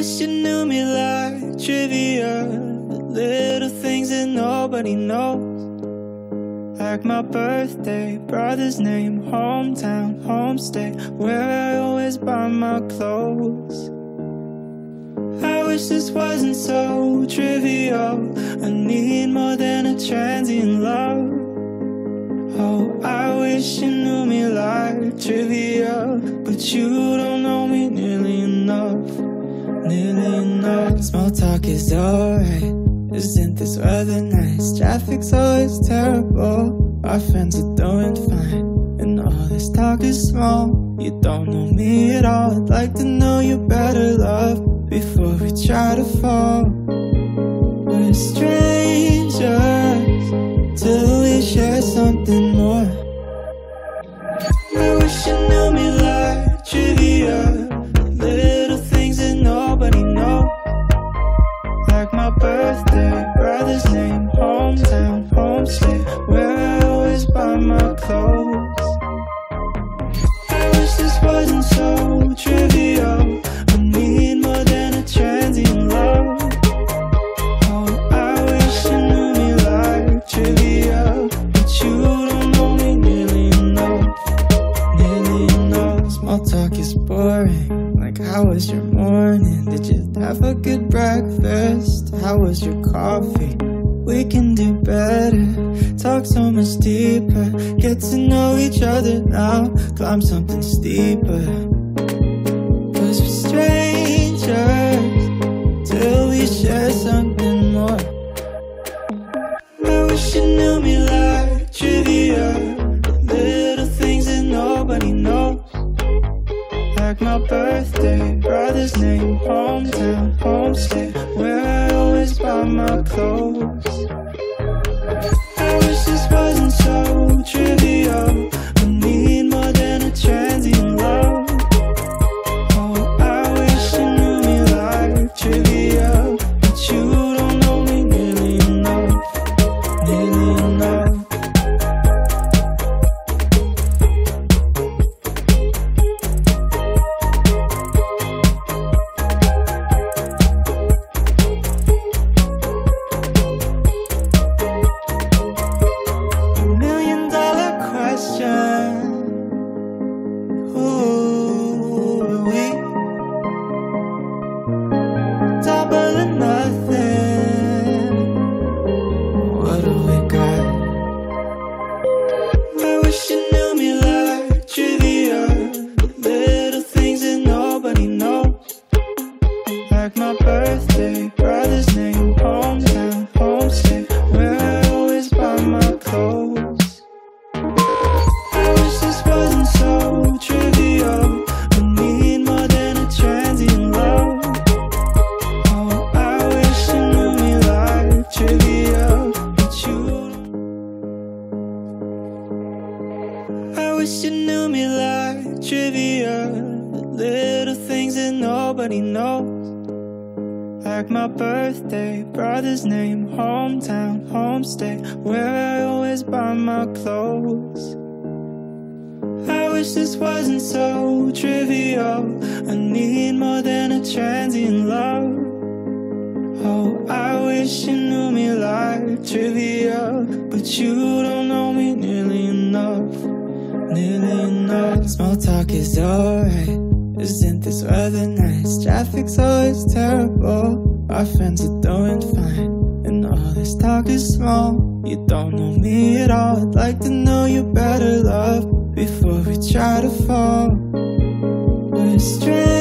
wish you knew me like trivia, the little things that nobody knows. Like my birthday, brother's name, hometown, homestay, where I always buy my clothes. I wish this wasn't so trivial. I need more than a transient love. Oh, I wish you knew me like trivia, but you don't know me nearly enough, nearly enough. Small talk is alright. Isn't this weather nice? Traffic's always terrible. Our friends are doing fine, and all this talk is small. You don't know me at all. I'd like to know you better, love, before we try to fall. We're strangers till we share something more. I wish you knew me like trivia, little things that nobody knows. Like my birthday, brother's name, hometown, homestay, where I always buy my clothes. I wish this wasn't so trivial. I need more than a transient love. Oh, I wish you knew me like trivia, but you don't know me nearly enough, nearly enough. Small talk is boring. Like, how was your morning? Did you have a good breakfast? How was your coffee? We can do better, talk so much deeper, get to know each other now, climb something steeper. Cause we're strangers till we share something more. I wish you knew me like trivia, little things that nobody knows. Like my birthday, brother's name, hometown, homestay, where I always buy my clothes. I wish this wasn't so trivial. I need more than a transient love. Oh, I wish you knew me like trivia, but you don't know me nearly enough, nearly enough. Like my birthday, brother's name, hometown, homestay, where I always buy my clothes. I wish this wasn't so trivial. I need more than a transient love. Oh, I wish you knew me like trivia, but you don't. I wish you knew me like trivia, the little things that nobody knows. Like my birthday, brother's name, hometown, homestay, where I always buy my clothes. I wish this wasn't so trivial. I need more than a transient love. Oh, I wish you knew me like trivia, but you don't know me nearly enough, nearly enough. Small talk is alright. Isn't this weather nice? Traffic's always terrible. Our friends are doing fine, and all this talk is small. You don't know me at all. I'd like to know you better, love, before we try to fall. We're strangers